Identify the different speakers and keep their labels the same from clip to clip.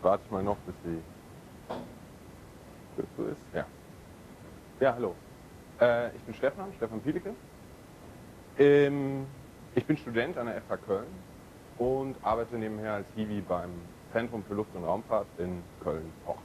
Speaker 1: warte ich mal noch, bis sie so ist. Ja. Ja, hallo. Ich bin Stefan Pielicke. Ich bin Student an der FH Köln und arbeite nebenher als Hiwi beim Zentrum für Luft- und Raumfahrt in Köln-Porz.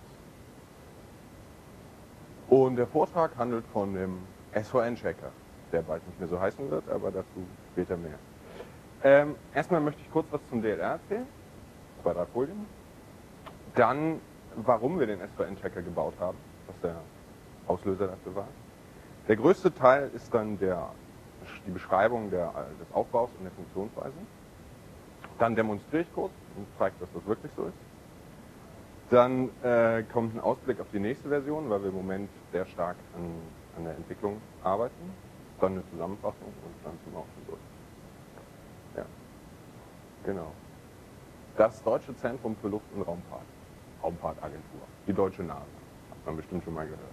Speaker 1: Und der Vortrag handelt von dem SVN-Checker, der bald nicht mehr so heißen wird, aber dazu später mehr. Erstmal möchte ich kurz was zum DLR erzählen, 2, 3 Folien. Dann, warum wir den SVN-Checker gebaut haben, was der Auslöser dafür war. Der größte Teil ist dann die Beschreibung des Aufbaus und der Funktionsweise. Dann demonstriere ich kurz und zeige, dass das wirklich so ist. Dann kommt ein Ausblick auf die nächste Version, weil wir im Moment sehr stark an der Entwicklung arbeiten. Dann eine Zusammenfassung und dann sind wir auch schon durch. Ja, genau. Das Deutsche Zentrum für Luft- und Raumfahrt, Raumfahrtagentur, die deutsche NASA, hat man bestimmt schon mal gehört.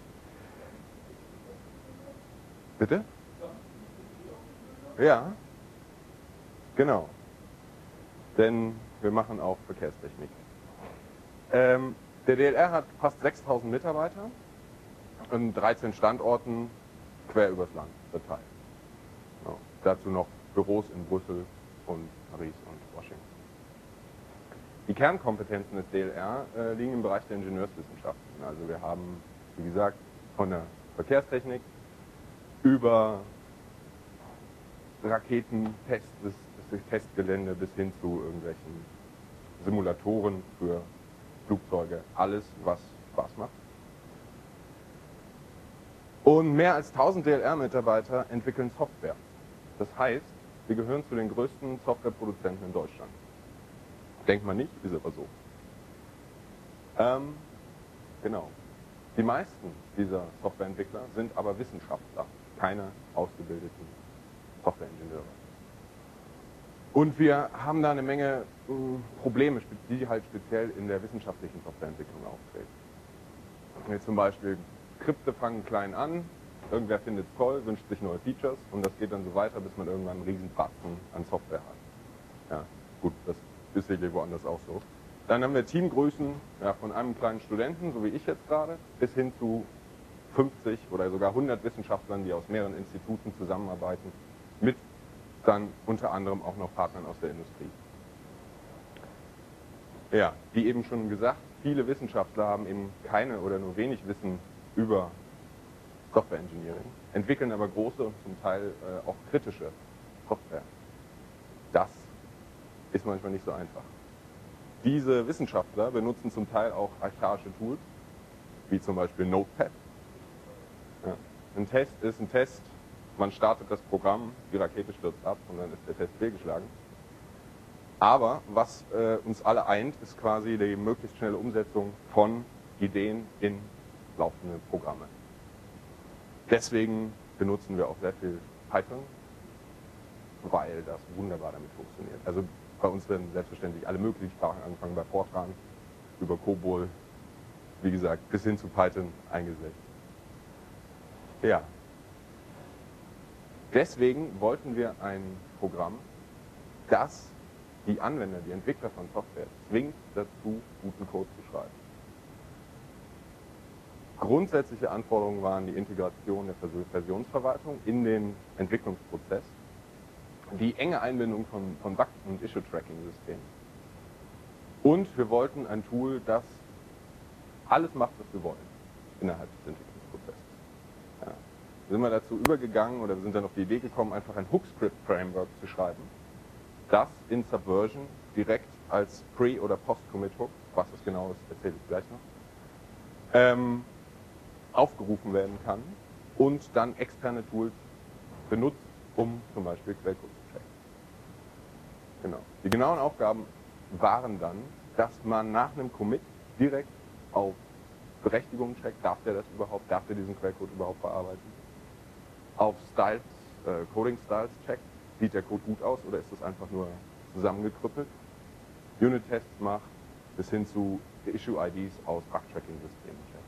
Speaker 1: Bitte? Ja, genau. Denn wir machen auch Verkehrstechnik. Der DLR hat fast 6000 Mitarbeiter an 13 Standorten quer übers Land verteilt. Ja, dazu noch Büros in Brüssel und Paris und Washington. Die Kernkompetenzen des DLR liegen im Bereich der Ingenieurswissenschaften. Also wir haben, wie gesagt, von der Verkehrstechnik über Raketentests, das Testgelände bis hin zu irgendwelchen Simulatoren für Flugzeuge, alles, was Spaß macht. Und mehr als 1000 DLR-Mitarbeiter entwickeln Software. Das heißt, wir gehören zu den größten Softwareproduzenten in Deutschland. Denkt man nicht, ist aber so. Genau. Die meisten dieser Softwareentwickler sind aber Wissenschaftler, keine ausgebildeten Softwareingenieure. Und wir haben da eine Menge Probleme, die halt speziell in der wissenschaftlichen Softwareentwicklung auftreten. Jetzt zum Beispiel, Skripte fangen klein an, irgendwer findet es toll, wünscht sich neue Features und das geht dann so weiter, bis man irgendwann einen riesen Batzen an Software hat. Ja, gut, das ist sicherlich woanders auch so. Dann haben wir Teamgrößen von einem kleinen Studenten, so wie ich jetzt gerade, bis hin zu 50 oder sogar 100 Wissenschaftlern, die aus mehreren Instituten zusammenarbeiten, mit dann unter anderem auch noch Partnern aus der Industrie. Ja, wie eben schon gesagt, viele Wissenschaftler haben eben keine oder nur wenig Wissen über Software Engineering, entwickeln aber große und zum Teil auch kritische Software. Das ist manchmal nicht so einfach. Diese Wissenschaftler benutzen zum Teil auch archaische Tools, wie zum Beispiel Notepad. Ja. Ein Test ist ein Test, man startet das Programm, die Rakete stürzt ab und dann ist der Test fehlgeschlagen. Aber was uns alle eint, ist quasi die möglichst schnelle Umsetzung von Ideen in laufende Programme. Deswegen benutzen wir auch sehr viel Python, weil das wunderbar damit funktioniert. Also bei uns werden selbstverständlich alle möglichen Sprachen angefangen, bei Fortran, über COBOL, wie gesagt, bis hin zu Python eingesetzt. Ja. Deswegen wollten wir ein Programm, das die Anwender, die Entwickler von Software zwingt dazu, guten Code zu schreiben. Grundsätzliche Anforderungen waren die Integration der Versionsverwaltung in den Entwicklungsprozess, die enge Einbindung von Bug- und Issue-Tracking-Systemen. Und wir wollten ein Tool, das alles macht, was wir wollen innerhalb des Entwicklungsprozesses. Ja. Da sind wir dazu übergegangen oder wir sind dann auf die Idee gekommen, einfach ein Hook-Script-Framework zu schreiben, das in Subversion direkt als Pre- oder Post-Commit-Hook, was das genau ist, erzähle ich gleich noch, aufgerufen werden kann und dann externe Tools benutzt, um zum Beispiel Quellcode zu checken. Genau. Die genauen Aufgaben waren dann, dass man nach einem Commit direkt auf Berechtigung checkt, darf der das überhaupt, darf der diesen Quellcode überhaupt bearbeiten, auf Styles, Coding Styles checkt, sieht der Code gut aus oder ist das einfach nur zusammengekrüppelt, Unit-Tests macht, bis hin zu Issue-IDs aus Bug-Tracking-Systemen checkt.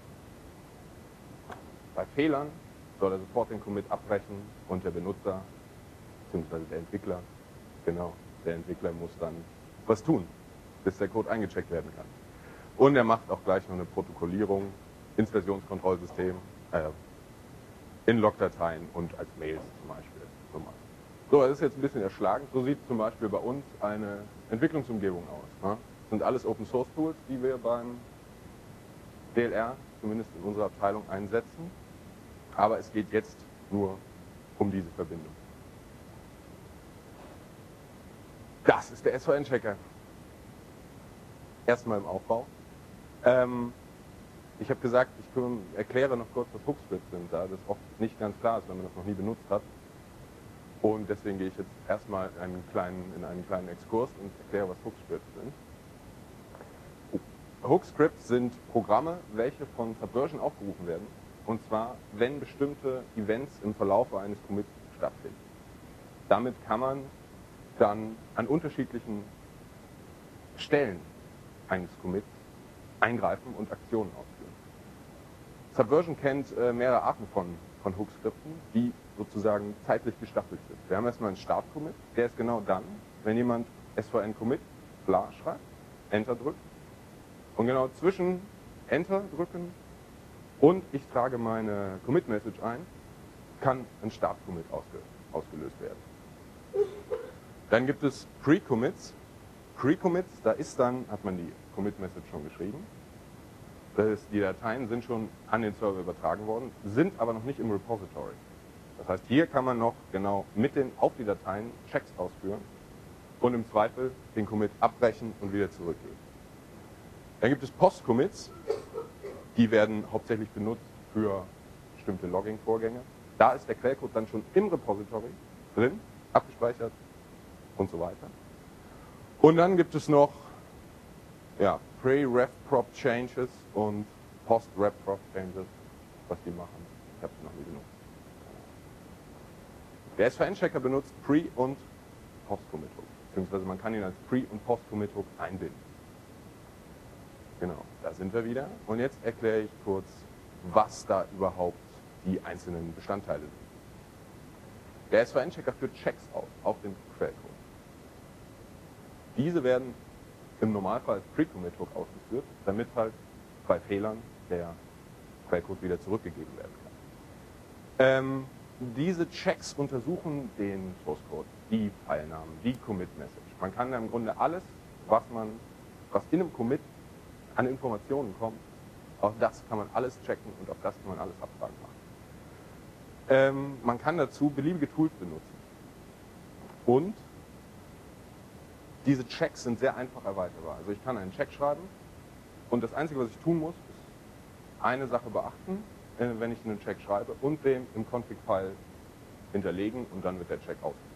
Speaker 1: Bei Fehlern soll er sofort den Commit abbrechen und der Benutzer, beziehungsweise der Entwickler, genau, der Entwickler muss dann was tun, bis der Code eingecheckt werden kann. Und er macht auch gleich noch eine Protokollierung ins Versionskontrollsystem, in Logdateien und als Mails zum Beispiel. So, das ist jetzt ein bisschen erschlagend. So sieht zum Beispiel bei uns eine Entwicklungsumgebung aus. Ne? Das sind alles Open Source Tools, die wir beim DLR, zumindest in unserer Abteilung, einsetzen. Aber es geht jetzt nur um diese Verbindung. Das ist der SVN-Checker. Erstmal im Aufbau. Ich habe gesagt, ich erkläre noch kurz, was Hookscripts sind, da das oft nicht ganz klar ist, wenn man das noch nie benutzt hat. Und deswegen gehe ich jetzt erstmal in einen kleinen Exkurs und erkläre, was Hookscripts sind. Hookscripts sind Programme, welche von Subversion aufgerufen werden. Und zwar, wenn bestimmte Events im Verlauf eines Commits stattfinden. Damit kann man dann an unterschiedlichen Stellen eines Commits eingreifen und Aktionen ausführen. Subversion kennt mehrere Arten von Hookscripten, die sozusagen zeitlich gestaffelt sind. Wir haben erstmal einen Start-Commit, der ist genau dann, wenn jemand svn-commit bla schreibt, Enter drückt und genau zwischen Enter drücken und ich trage meine Commit-Message ein, kann ein Start-Commit ausgelöst werden. Dann gibt es Pre-Commits. Pre-Commits, da ist dann, hat man die Commit-Message schon geschrieben. Die Dateien sind schon an den Server übertragen worden, sind aber noch nicht im Repository. Das heißt, hier kann man noch genau auf die Dateien Checks ausführen und im Zweifel den Commit abbrechen und wieder zurückgeben. Dann gibt es Post-Commits, die werden hauptsächlich benutzt für bestimmte Logging-Vorgänge. Da ist der Quellcode dann schon im Repository drin, abgespeichert und so weiter. Und dann gibt es noch Pre-Ref-Prop-Changes und Post-Ref-Prop-Changes, was die machen. Ich habe es noch nie benutzt. Der SVN-Checker benutzt Pre- und Post-Commit-Hook, beziehungsweise man kann ihn als Pre- und Post-Commit-Hook einbinden. Genau, da sind wir wieder. Und jetzt erkläre ich kurz, was da überhaupt die einzelnen Bestandteile sind. Der SVN-Checker führt Checks auf den Quellcode. Diese werden im Normalfall als Pre-Commit-Hook ausgeführt, damit halt bei Fehlern der Quellcode wieder zurückgegeben werden kann. Diese Checks untersuchen den Source Code, die Filenamen, die Commit-Message. Man kann da im Grunde alles, was in einem Commit an Informationen kommt, auf das kann man alles checken und auf das kann man alles Abfragen machen. Man kann dazu beliebige Tools benutzen. Und diese Checks sind sehr einfach erweiterbar. Also ich kann einen Check schreiben und das Einzige, was ich tun muss, ist eine Sache beachten, wenn ich einen Check schreibe und den im Config-File hinterlegen und dann wird der Check ausgeführt.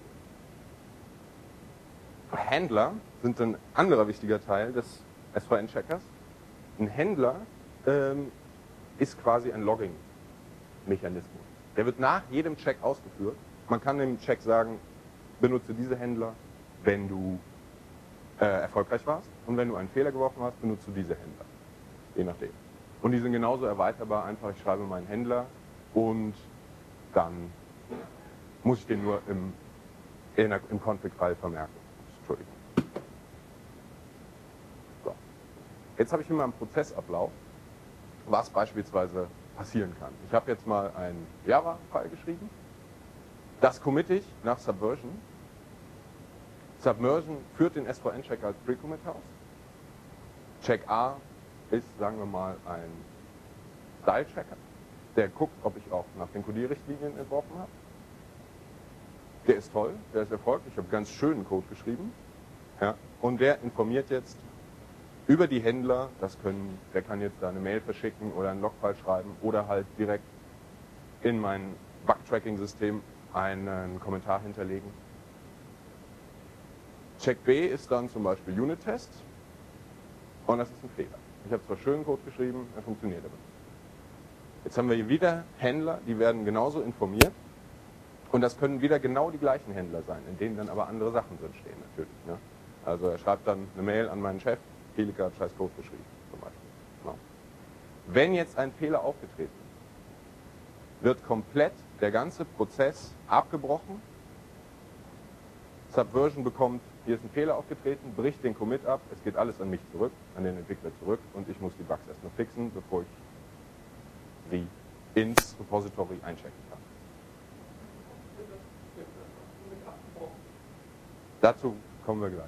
Speaker 1: Händler sind ein anderer wichtiger Teil des SVN-Checkers. Ein Händler ist quasi ein Logging-Mechanismus. Der wird nach jedem Check ausgeführt. Man kann dem Check sagen, benutze diese Händler, wenn du erfolgreich warst und wenn du einen Fehler geworfen hast, benutzt du diese Händler. Je nachdem. Und die sind genauso erweiterbar, einfach ich schreibe meinen Händler und dann muss ich den nur im Config-File vermerken. Entschuldigung. So. Jetzt habe ich hier mal einen Prozessablauf, was beispielsweise passieren kann. Ich habe jetzt mal einen Java-File geschrieben, das committe ich nach Subversion. Subversion führt den SVN-Checker als Pre-Commit aus. Check A ist, sagen wir mal, ein Style-Checker, der guckt, ob ich auch nach den Codierrichtlinien entworfen habe. Der ist toll, der ist erfolgreich, ich habe ganz schönen Code geschrieben. Ja, und der informiert jetzt über die Händler, der kann jetzt da eine Mail verschicken oder einen Logfile schreiben oder halt direkt in mein Bug-Tracking-System einen Kommentar hinterlegen. Check B ist dann zum Beispiel Unit-Test und das ist ein Fehler. Ich habe zwar schönen Code geschrieben, er funktioniert aber nicht. Jetzt haben wir hier wieder Händler, die werden genauso informiert und das können wieder genau die gleichen Händler sein, in denen dann aber andere Sachen drinstehen natürlich. Ne? Also er schreibt dann eine Mail an meinen Chef, Pelika hat scheiß Code geschrieben zum Beispiel. No. Wenn jetzt ein Fehler aufgetreten ist, wird komplett der ganze Prozess abgebrochen. Subversion bekommt hier ist ein Fehler aufgetreten, bricht den Commit ab, es geht alles an mich zurück, an den Entwickler zurück und ich muss die Bugs erstmal fixen, bevor ich sie ins Repository einchecken kann. Dazu kommen wir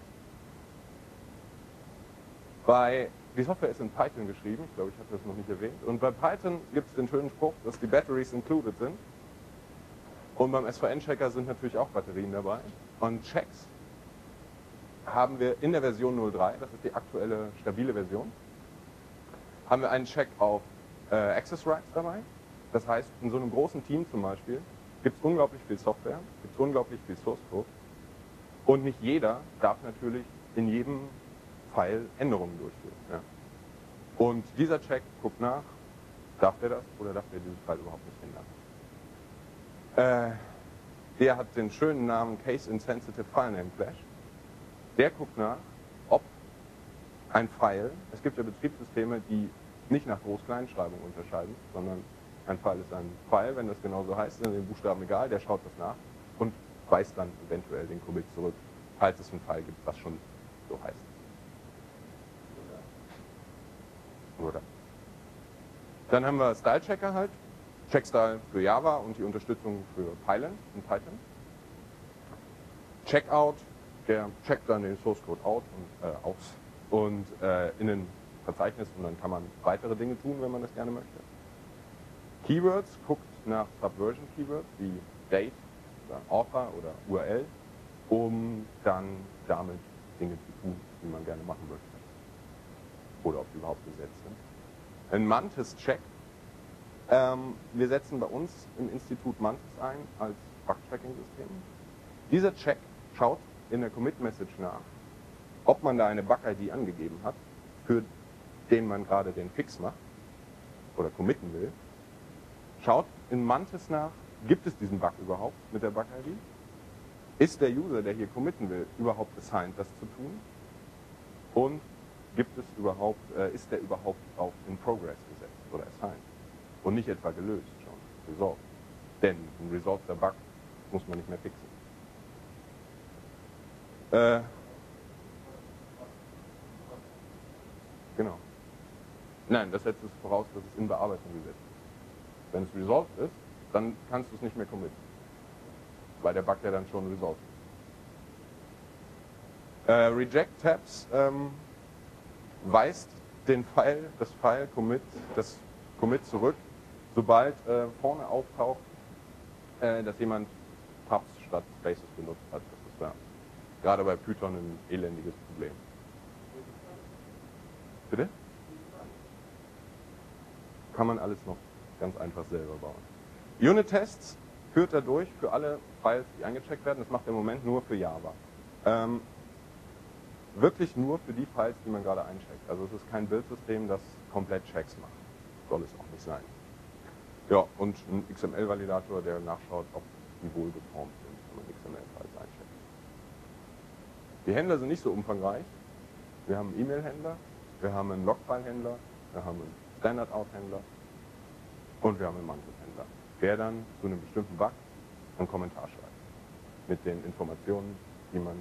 Speaker 1: gleich. Die Software ist in Python geschrieben, ich glaube, ich habe das noch nicht erwähnt. Und bei Python gibt es den schönen Spruch, dass die Batteries included sind. Und beim SVN-Checker sind natürlich auch Batterien dabei. Und Checks haben wir in der Version 0.3, das ist die aktuelle stabile Version, haben wir einen Check auf Access Rights dabei. Das heißt, in so einem großen Team zum Beispiel gibt es unglaublich viel Software, gibt es unglaublich viel Source Code. Und nicht jeder darf natürlich in jedem File Änderungen durchführen. Ja. Und dieser Check guckt nach, darf der das oder darf der dieses File überhaupt nicht ändern. Der hat den schönen Namen Case Insensitive File Name Clash. Der guckt nach, ob ein File, es gibt ja Betriebssysteme, die nicht nach Groß-Kleinschreibung unterscheiden, sondern ein File ist ein File, wenn das genauso heißt, ist den Buchstaben egal, der schaut das nach und weist dann eventuell den Commit zurück, falls es ein File gibt, was schon so heißt. Oder. Dann haben wir Style Checker halt, Checkstyle für Java und die Unterstützung für Python in Python. Checkout, der checkt dann den Source Code aus und in ein Verzeichnis und dann kann man weitere Dinge tun, wenn man das gerne möchte. Keywords guckt nach Subversion Keywords wie Date oder Author oder URL, um dann damit Dinge zu tun, die man gerne machen möchte. Oder ob die überhaupt gesetzt sind. Ein Mantis Check. Wir setzen bei uns im Institut Mantis ein als Bug-Tracking-System. Dieser Check schaut in der Commit-Message nach, ob man da eine Bug-ID angegeben hat, für den man gerade den Fix macht oder committen will. Schaut in Mantis nach, gibt es diesen Bug überhaupt mit der Bug-ID? Ist der User, der hier committen will, überhaupt assigned, das zu tun? Und gibt es überhaupt, ist der überhaupt auf in Progress gesetzt oder assigned? Und nicht etwa gelöst schon, resolved. Denn ein resolveder Bug muss man nicht mehr fixen. Genau. Nein, das setzt es voraus, dass es in Bearbeitung gesetzt ist. Wenn es resolved ist, dann kannst du es nicht mehr committen. Weil der Bug ja dann schon resolved ist. Reject Tabs weist das Commit zurück, sobald vorne auftaucht, dass jemand Tabs statt Spaces benutzt hat. Das ist ja gerade bei Python ein elendiges Problem. Bitte? Kann man alles noch ganz einfach selber bauen. Unit-Tests führt er durch für alle Files, die eingecheckt werden. Das macht er im Moment nur für Java. Wirklich nur für die Files, die man gerade eincheckt. Also es ist kein Bildsystem, das komplett Checks macht. Soll es auch nicht sein. Ja, und ein XML-Validator, der nachschaut, ob die wohlgeformt sind, wenn man XML-Files eincheckt. Die Händler sind nicht so umfangreich. Wir haben einen E-Mail-Händler, wir haben einen Logfile-Händler, wir haben einen Standard-Out-Händler und wir haben einen Mantis-Händler, der dann zu einem bestimmten Bug einen Kommentar schreibt. Mit den Informationen, die man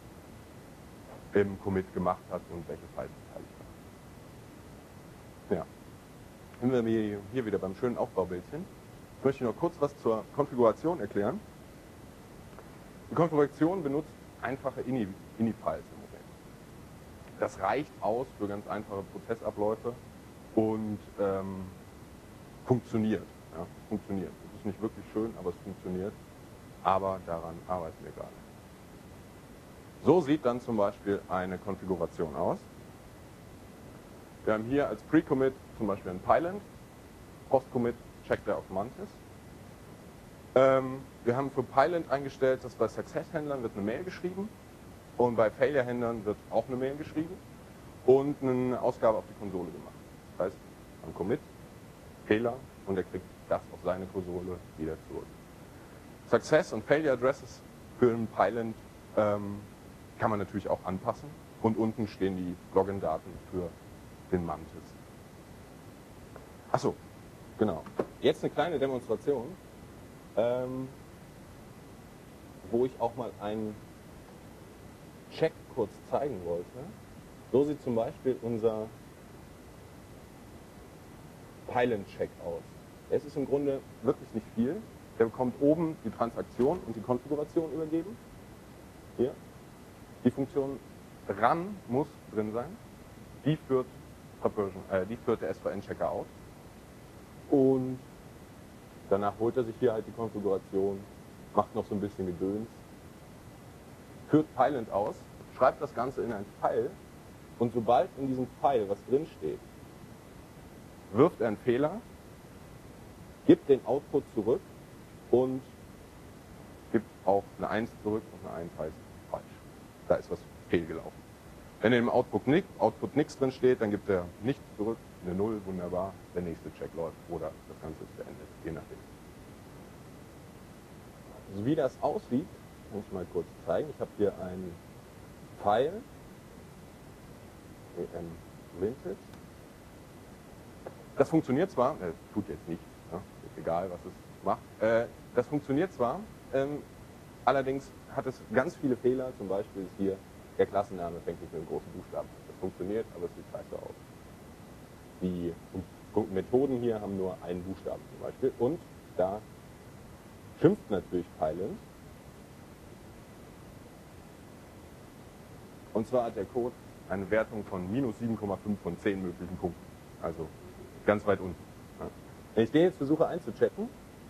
Speaker 1: im Commit gemacht hat und welche Files beteiligt hat. Ja. Sind wir hier wieder beim schönen Aufbaubildchen. Ich möchte noch kurz was zur Konfiguration erklären. Die Konfiguration benutzt einfache ini-Files im Moment. Das reicht aus für ganz einfache Prozessabläufe und funktioniert. Ja, funktioniert. Es ist nicht wirklich schön, aber es funktioniert. Aber daran arbeiten wir gerade. So sieht dann zum Beispiel eine Konfiguration aus. Wir haben hier als Pre-Commit zum Beispiel ein Pyland. Post-Commit checkt er auf Mantis. Wir haben für Pyland eingestellt, dass bei Success-Händlern wird eine Mail geschrieben und bei Failure-Händlern wird auch eine Mail geschrieben und eine Ausgabe auf die Konsole gemacht. Das heißt, am Commit, Fehler und er kriegt das auf seine Konsole wieder zurück. Success- und Failure-Addresses für ein Pyland kann man natürlich auch anpassen und unten stehen die Login-Daten für den Mantis. Achso, genau. Jetzt eine kleine Demonstration, wo ich auch mal ein Check kurz zeigen wollte. So sieht zum Beispiel unser Pylon-Check aus. Es ist im Grunde wirklich nicht viel. Der bekommt oben die Transaktion und die Konfiguration übergeben. Hier. Die Funktion run muss drin sein. Die führt der SVN-Checker aus. Und danach holt er sich hier halt die Konfiguration, macht noch so ein bisschen Gedöns, führt Pylon aus, schreibt das Ganze in ein File und sobald in diesem File was drin steht, wirft er einen Fehler, gibt den Output zurück und gibt auch eine 1 zurück und eine 1 heißt falsch. Da ist was fehlgelaufen. Wenn in dem Output nichts drin steht, dann gibt er nichts zurück, eine 0, wunderbar, der nächste Check läuft oder das Ganze ist beendet, je nachdem. Also wie das aussieht, kann ich mal kurz zeigen. Ich habe hier ein File, Vintage. Das funktioniert zwar, tut jetzt nichts, ja, ist egal, was es macht. Das funktioniert zwar, allerdings hat es ganz viele Fehler, zum Beispiel ist hier der Klassenname fängt nicht mit einem großen Buchstaben an. Das funktioniert, aber es sieht scheiße aus. Die Methoden hier haben nur einen Buchstaben zum Beispiel und da schimpft natürlich Pylon. Und zwar hat der Code eine Wertung von minus 7,5 von 10 möglichen Punkten. Also ganz weit unten. Ja. Wenn ich den jetzt versuche einzuchecken,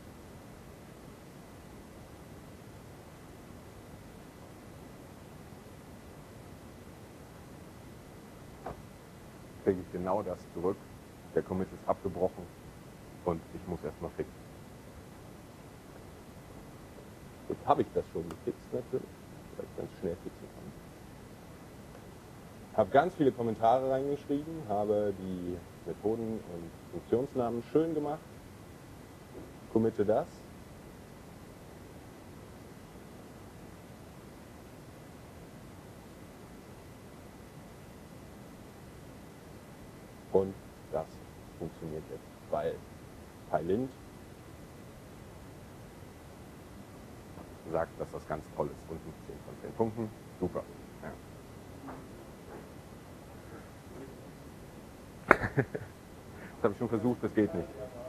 Speaker 1: kriege ich genau das zurück. Der Commit ist abgebrochen und ich muss erstmal fixen. Jetzt habe ich das schon gefixt natürlich, weil ich ganz schnell fixen kann. Habe ganz viele Kommentare reingeschrieben, habe die Methoden und Funktionsnamen schön gemacht, committe das. Und das funktioniert jetzt, weil Pylint sagt, dass das ganz toll ist. Unten 10 von 10 Punkten. Super. Ja. Das habe ich schon versucht, das geht nicht.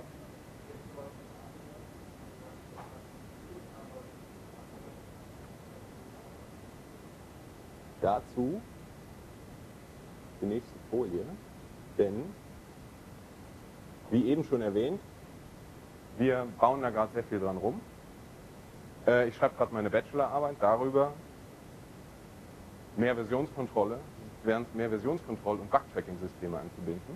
Speaker 1: Dazu die nächste Folie, denn wie eben schon erwähnt, wir bauen da gerade sehr viel dran rum. Ich schreibe gerade meine Bachelorarbeit darüber, mehr Versionskontrolle und Bug-Tracking-Systeme anzubinden.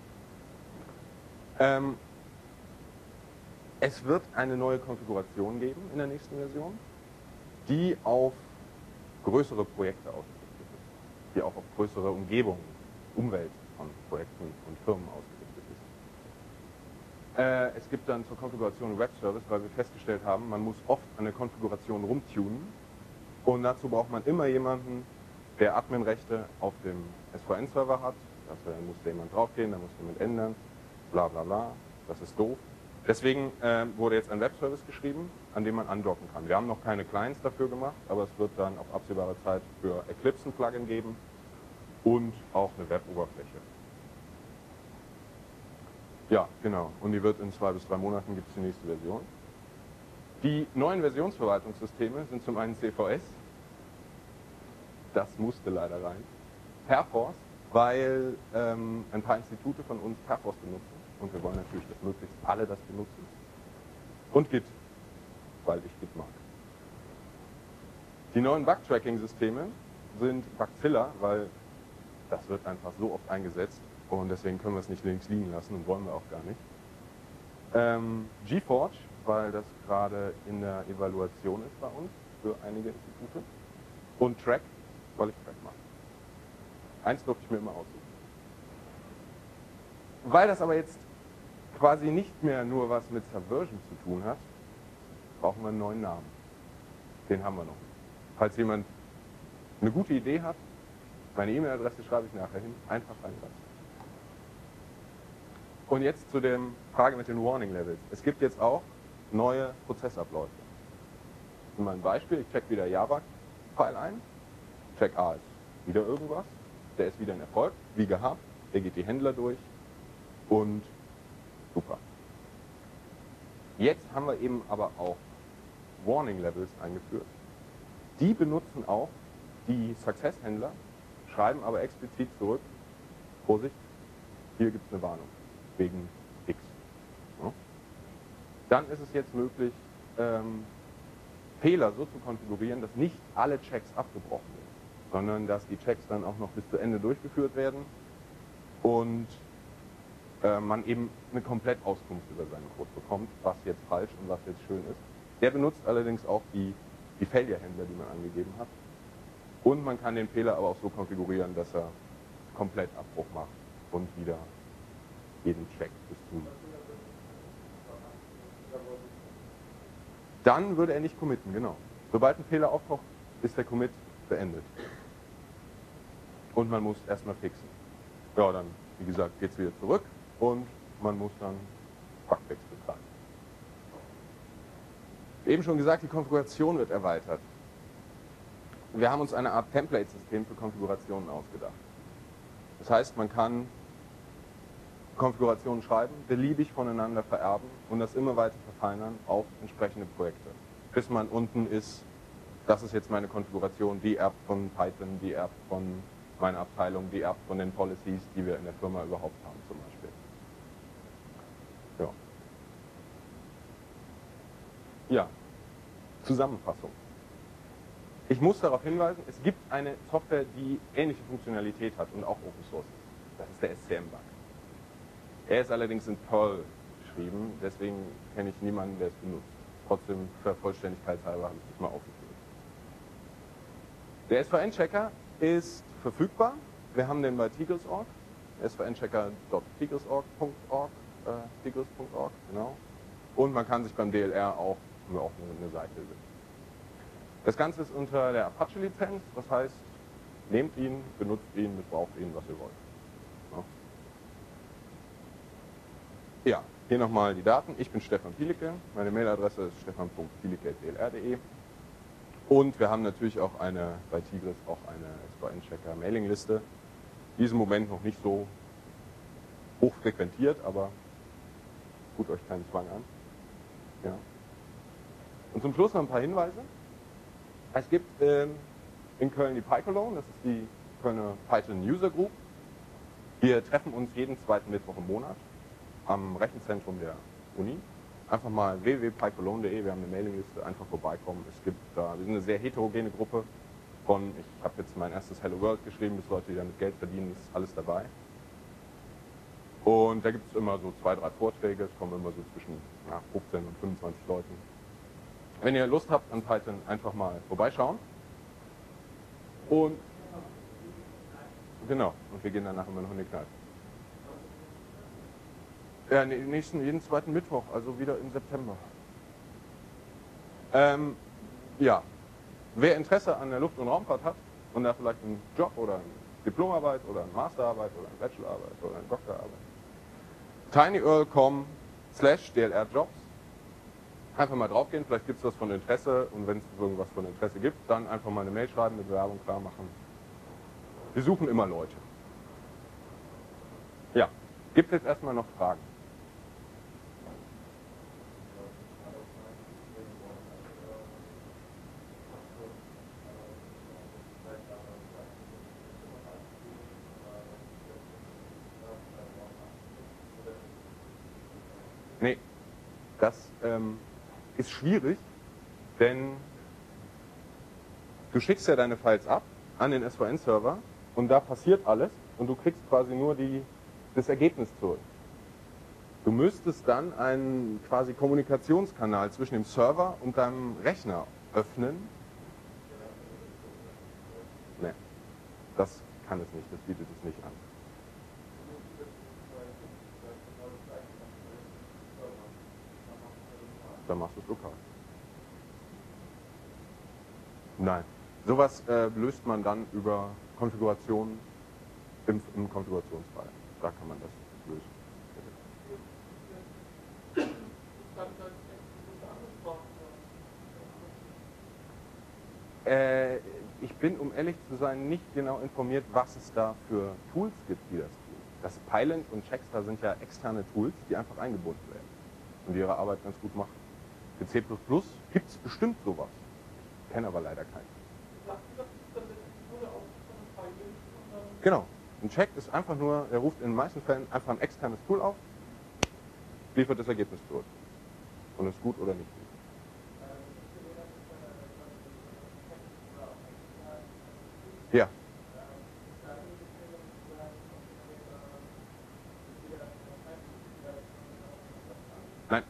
Speaker 1: Es wird eine neue Konfiguration geben in der nächsten Version, die auf größere Projekte ausgerichtet ist, die auch auf größere Umgebungen, Umwelt von Projekten und Firmen ausgerichtet ist. Es gibt dann zur Konfiguration einen Web-Service, weil wir festgestellt haben, man muss oft an der Konfiguration rumtunen und dazu braucht man immer jemanden, der Admin-Rechte auf dem SVN-Server hat. Da muss da jemand draufgehen, da muss jemand ändern, bla bla bla, das ist doof. Deswegen wurde jetzt ein Web-Service geschrieben, an dem man andocken kann. Wir haben noch keine Clients dafür gemacht, aber es wird dann auf absehbare Zeit für Eclipse ein Plugin geben und auch eine Web-Oberfläche. Ja, genau. Und die wird in 2 bis 3 Monaten gibt es die nächste Version. Die neuen Versionsverwaltungssysteme sind zum einen CVS, das musste leider rein, Perforce, weil ein paar Institute von uns Perforce benutzen und wir wollen natürlich, dass möglichst alle das benutzen. Und Git, weil ich Git mag. Die neuen Bug-Tracking-Systeme sind Bugzilla, weil das wird einfach so oft eingesetzt und deswegen können wir es nicht links liegen lassen und wollen wir auch gar nicht. GForge, weil das gerade in der Evaluation ist bei uns für einige Institute. Und Track, weil ich Track mache. Eins durfte ich mir immer aussuchen. Weil das aber jetzt quasi nicht mehr nur was mit Subversion zu tun hat, brauchen wir einen neuen Namen. Den haben wir noch. Falls jemand eine gute Idee hat, meine E-Mail-Adresse schreibe ich nachher hin, einfach reinlassen. Und jetzt zu der Frage mit den Warning Levels. Es gibt jetzt auch neue Prozessabläufe. Mal ein Beispiel, ich check wieder Java-File ein, Check A ist wieder irgendwas, der ist wieder ein Erfolg, wie gehabt, der geht die Händler durch und super. Jetzt haben wir eben aber auch Warning Levels eingeführt. Die benutzen auch die Success-Händler, schreiben aber explizit zurück, Vorsicht, hier gibt es eine Warnung, wegen X. Ja. Dann ist es jetzt möglich, Fehler so zu konfigurieren, dass nicht alle Checks abgebrochen werden, sondern dass die Checks dann auch noch bis zu Ende durchgeführt werden und man eben eine Komplettauskunft über seinen Code bekommt, was jetzt falsch und was jetzt schön ist. Der benutzt allerdings auch die Failure-Händler, die man angegeben hat. Und man kann den Fehler aber auch so konfigurieren, dass er komplett Abbruch macht und wieder jeden Check bis zum. Dann würde er nicht committen, genau. Sobald ein Fehler auftaucht, ist der Commit beendet. Und man muss erstmal fixen. Ja, dann, wie gesagt, geht es wieder zurück und man muss dann Bugfix betreiben. Eben schon gesagt, die Konfiguration wird erweitert. Wir haben uns eine Art Template-System für Konfigurationen ausgedacht. Das heißt, man kann Konfigurationen schreiben, beliebig voneinander vererben und das immer weiter verfeinern auf entsprechende Projekte. Bis man unten ist, das ist jetzt meine Konfiguration, die erbt von Python, die erbt von meiner Abteilung, die erbt von den Policies, die wir in der Firma überhaupt haben zum Beispiel. Ja, Zusammenfassung. Ich muss darauf hinweisen, es gibt eine Software, die ähnliche Funktionalität hat und auch Open Source ist. Das ist der SCM-Bug. Er ist allerdings in Perl geschrieben, deswegen kenne ich niemanden, der es benutzt. Trotzdem, für Vollständigkeitshalber habe ich es mal aufgeführt. Der SVN-Checker ist verfügbar. Wir haben den bei Tigris.org, svnchecker.tigris.org, genau. Und man kann sich beim DLR auch eine Seite sehen. Das Ganze ist unter der Apache-Lizenz, das heißt, nehmt ihn, benutzt ihn, missbraucht ihn, was ihr wollt. Ja, hier nochmal die Daten. Ich bin Stefan Pielicke, meine Mailadresse ist stefan.pielicke@dlr.de und wir haben natürlich auch bei Tigris auch eine SVN-Checker-Mailingliste. Die ist im Moment noch nicht so hoch frequentiert, aber tut euch keinen Zwang an. Ja. Und zum Schluss noch ein paar Hinweise. Es gibt in Köln die PyCologne, das ist die Kölner Python User Group. Wir treffen uns jeden zweiten Mittwoch im Monat am Rechenzentrum der Uni. Einfach mal www.pycologne.de, wir haben eine Mailingliste, einfach vorbeikommen. Wir sind eine sehr heterogene Gruppe ich habe jetzt mein erstes Hello World geschrieben, bis Leute, die damit Geld verdienen, ist alles dabei. Und da gibt es immer so 2, 3 Vorträge, es kommen immer so zwischen 15 und 25 Leuten. Wenn ihr Lust habt an Python, einfach mal vorbeischauen. Und genau, und wir gehen danach immer noch in die Kneipe. Ja, jeden zweiten Mittwoch, also wieder im September. Ja, wer Interesse an der Luft- und Raumfahrt hat und da vielleicht einen Job oder eine Diplomarbeit oder eine Masterarbeit oder eine Bachelorarbeit oder eine Doktorarbeit, tinyurl.com/dlrjobs. Einfach mal draufgehen, vielleicht gibt es was von Interesse und wenn es irgendwas von Interesse gibt, dann einfach mal eine Mail schreiben, eine Bewerbung klar machen. Wir suchen immer Leute. Ja, gibt es jetzt erstmal noch Fragen? Nee, das ist schwierig, denn du schickst ja deine Files ab an den SVN-Server und da passiert alles und du kriegst quasi nur das Ergebnis zurück. Du müsstest dann einen quasi Kommunikationskanal zwischen dem Server und deinem Rechner öffnen. Nee, das kann es nicht, das bietet es nicht an. Dann machst du es lokal. Nein. Sowas löst man dann über Konfiguration im Konfigurationsfile. Da kann man das lösen. Ich bin, um ehrlich zu sein, nicht genau informiert, was es da für Tools gibt, die das tun. Das Pylint und Checkstar sind ja externe Tools, die einfach eingebunden werden und die ihre Arbeit ganz gut machen. Für C++ gibt es bestimmt sowas. Ich kenne aber leider keinen. Genau. Ein Check ist einfach nur, er ruft in den meisten Fällen einfach ein externes Tool auf, liefert das Ergebnis zurück. Und ist gut oder nicht gut. Ja. Nein.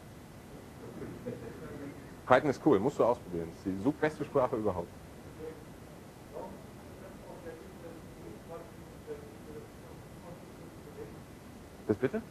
Speaker 1: Python ist cool, musst du ausprobieren. Das ist die beste Sprache überhaupt. Das bitte?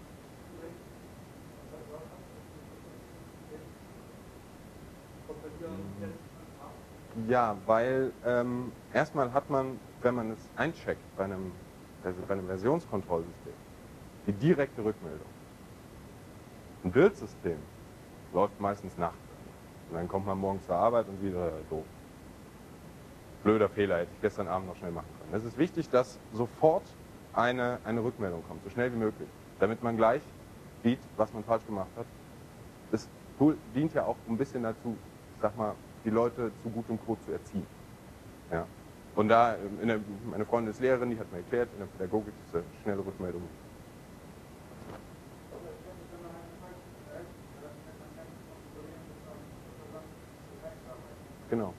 Speaker 1: Ja, weil erstmal hat man, wenn man es eincheckt bei einem Versionskontrollsystem, die direkte Rückmeldung. Ein Bildsystem läuft meistens nachts. Und dann kommt man morgens zur Arbeit und wieder doof. Blöder Fehler, hätte ich gestern Abend noch schnell machen können. Es ist wichtig, dass sofort eine Rückmeldung kommt, so schnell wie möglich, damit man gleich sieht, was man falsch gemacht hat. Das Tool dient ja auch ein bisschen dazu, ich sag mal, die Leute zu gutem Code zu erziehen. Ja. Und da, meine Freundin ist Lehrerin, die hat mir erklärt, in der Pädagogik ist eine schnelle Rückmeldung. Genau.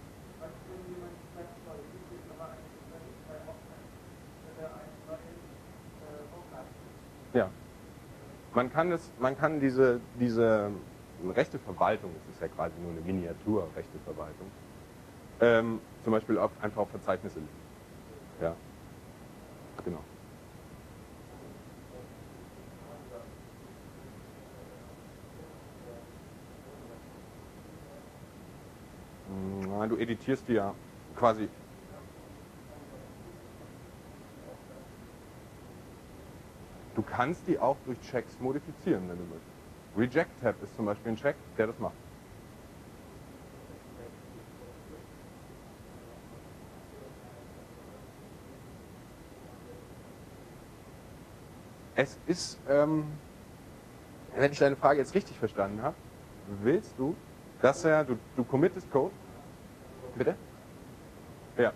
Speaker 1: Ja. Man kann diese Rechteverwaltung, es ist ja quasi nur eine Miniatur-Rechteverwaltung, zum Beispiel einfach auf Verzeichnisse legen. Ja, genau. Du editierst die ja quasi. Du kannst die auch durch Checks modifizieren, wenn du möchtest. Reject-Tab ist zum Beispiel ein Check, der das macht. Es ist, wenn ich deine Frage jetzt richtig verstanden habe, willst du, dass du committest Code? Bitte? Ja.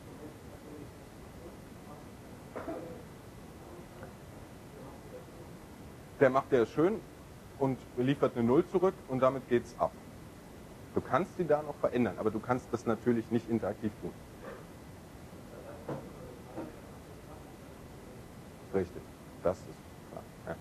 Speaker 1: Der macht dir das schön und liefert eine Null zurück und damit geht's ab. Du kannst die da noch verändern, aber du kannst das natürlich nicht interaktiv tun. Richtig, das ist klar. Ja.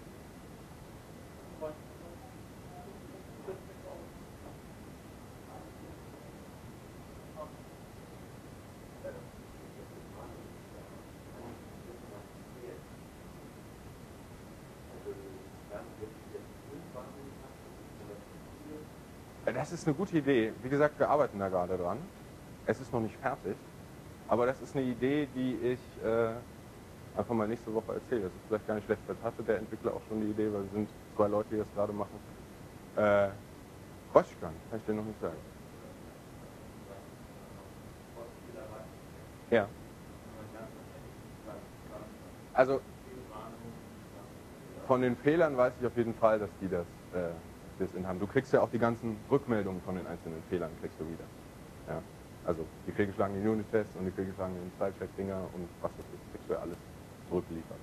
Speaker 1: Das ist eine gute Idee. Wie gesagt, wir arbeiten da gerade dran. Es ist noch nicht fertig, aber das ist eine Idee, die ich einfach mal nächste Woche erzähle. Das ist vielleicht gar nicht schlecht. Vielleicht hatte der Entwickler auch schon die Idee, weil es sind 2 Leute, die das gerade machen. Weiß ich gar nicht, kann ich dir noch nicht sagen. Ja. Also von den Fehlern weiß ich auf jeden Fall, dass die das haben. Du kriegst ja auch die ganzen Rückmeldungen von den einzelnen Fehlern, kriegst du wieder. Ja. Also die fehlgeschlagenen Unit-Tests und die fehlgeschlagenen Style-Check-Dinger und was das ist, kriegst du ja alles zurückgeliefert.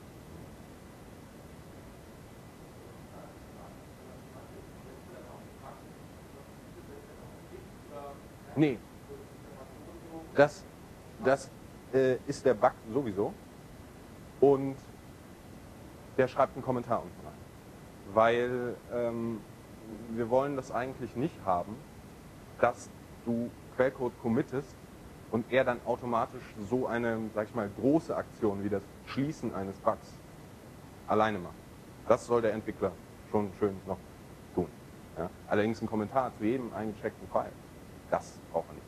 Speaker 1: Nee, das, das ist der Bug sowieso und der schreibt einen Kommentar unten rein. Weil wir wollen das eigentlich nicht haben, dass du Quellcode committest und er dann automatisch so eine, sag ich mal, große Aktion wie das Schließen eines Bugs alleine macht. Das soll der Entwickler schon schön noch tun. Ja? Allerdings ein Kommentar zu jedem eingecheckten File, das braucht er nicht.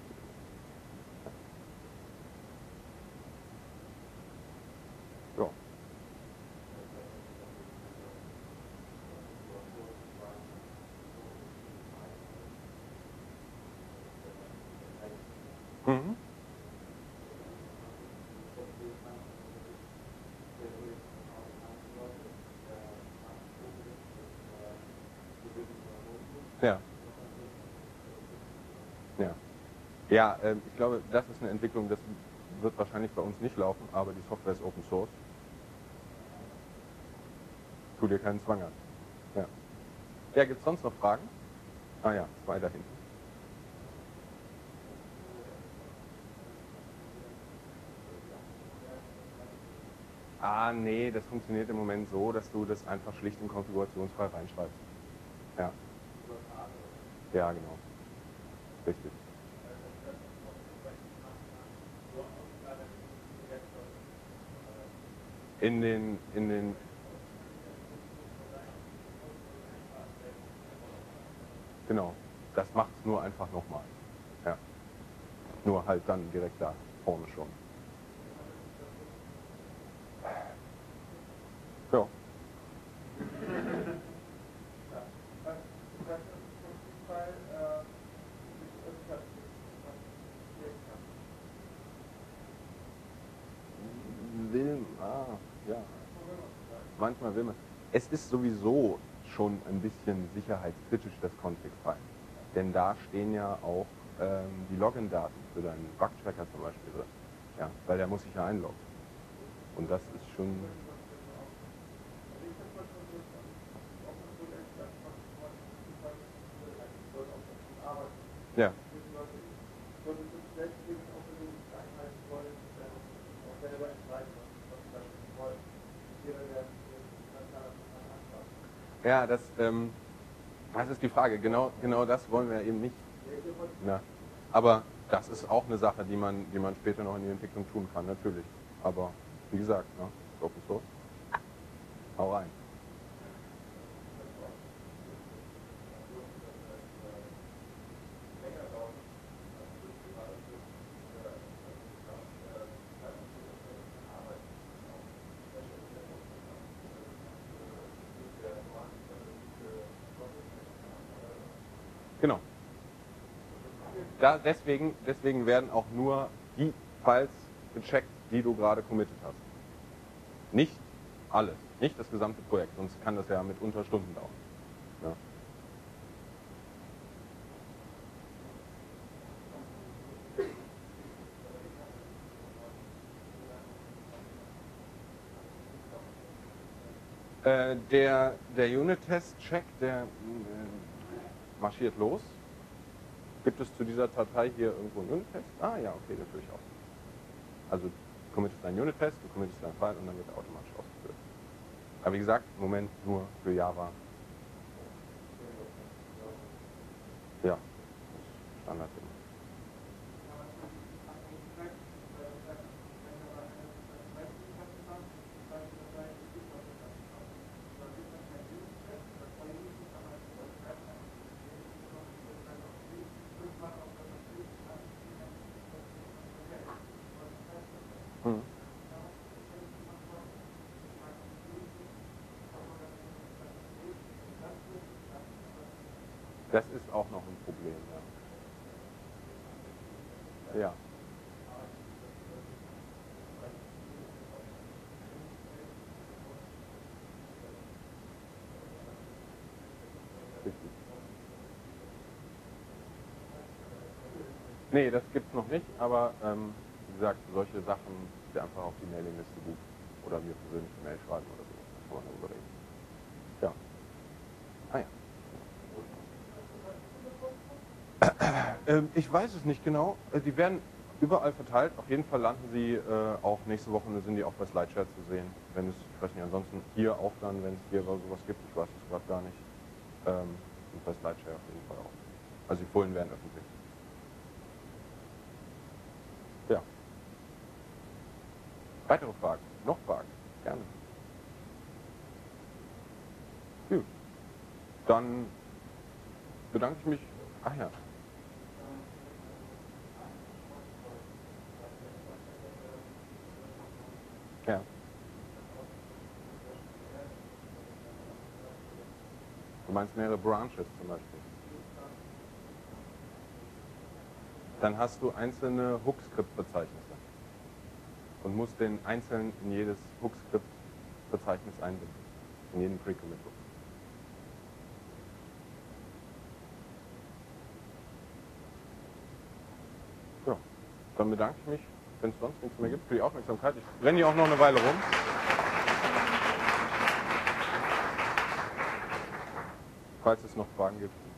Speaker 1: Ja. Mhm. Ja. Ja. Ja, ich glaube, das ist eine Entwicklung, das wird wahrscheinlich bei uns nicht laufen, aber die Software ist Open Source. Tu dir keinen Zwang an. Ja. Ja, gibt es sonst noch Fragen? Ah ja, zwei da hinten. Ah, nee, das funktioniert im Moment so, dass du das einfach schlicht und konfigurationsfrei reinschreibst. Ja. Ja, genau. Richtig. In den, genau. Das macht es nur einfach nochmal. Ja. Nur halt dann direkt da vorne schon. Ja. Ja. Manchmal will man. Es ist sowieso schon ein bisschen sicherheitskritisch, das Config-File. Denn da stehen ja auch die Login-Daten für deinen Bug-Tracker zum Beispiel drin. Ja, weil der muss sich ja einloggen. Und das ist schon. Ja. Ja, das ist die Frage. Genau das wollen wir eben nicht. Ja. Aber das ist auch eine Sache, die man später noch in die Entwicklung tun kann, natürlich. Aber wie gesagt, ne, ist Open Source. Hau rein. Genau. Deswegen werden auch nur die Files gecheckt, die du gerade committed hast. Nicht alles, nicht das gesamte Projekt, sonst kann das ja mitunter Stunden dauern. Ja. Der Unit-Test-Check, der marschiert los. Gibt es zu dieser Datei hier irgendwo einen Unit-Test? Ah ja, okay, natürlich auch. Also du committest einen Unit-Test, du committest deinen File und dann wird er automatisch ausgeführt. Aber wie gesagt, im Moment nur für Java. Ja, das ist Standard. Hm. Das ist auch noch ein Problem, ja. Ja. Richtig. Nee, das gibt's noch nicht, aber wie gesagt, solche Sachen dir einfach auf die Mailingliste buchen oder mir persönlich eine Mail schreiben oder so. Da kann man darüber reden. Ja. Ah ja. Ich weiß es nicht genau. Die werden überall verteilt. Auf jeden Fall landen sie auch nächste Woche, sind die auch bei SlideShare zu sehen. Wenn es, ich weiß nicht, ansonsten hier auch dann, wenn es hier sowas gibt, ich weiß es gerade gar nicht. Und bei SlideShare auf jeden Fall auch. Also die Folien werden öffentlich. Ja. Weitere Fragen? Noch Fragen? Gerne. Gut. Dann bedanke ich mich. Ach ja. Ja. Du meinst mehrere Branches zum Beispiel. Dann hast du einzelne Hook-Script-Verzeichnisse und musst den einzeln in jedes Hook-Script-Verzeichnis einbinden. In jeden Pre-Commit-Hook. Dann bedanke ich mich, wenn es sonst nichts mehr gibt, für die Aufmerksamkeit. Ich renne hier auch noch eine Weile rum. Falls es noch Fragen gibt.